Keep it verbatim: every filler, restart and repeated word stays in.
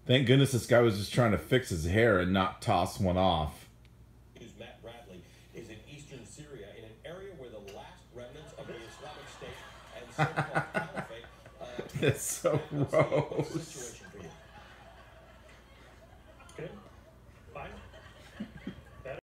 Thank goodness this guy was just trying to fix his hair and not toss one off. Matt Bradley is in eastern Syria, in an area where the last remnants of the Islamic State and so-called caliphate. Uh, It's so gross.